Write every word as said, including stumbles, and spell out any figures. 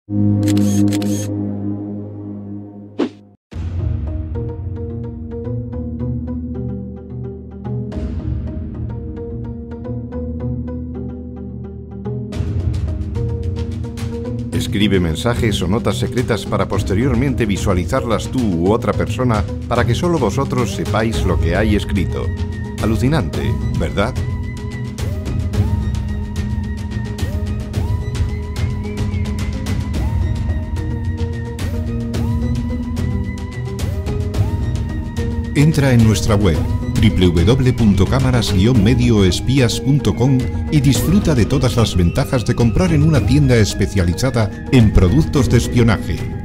Escribe mensajes o notas secretas para posteriormente visualizarlas tú u otra persona para que solo vosotros sepáis lo que hay escrito. Alucinante, ¿verdad? Entra en nuestra web doble u doble u doble u punto cámaras guion medio espías punto com y disfruta de todas las ventajas de comprar en una tienda especializada en productos de espionaje.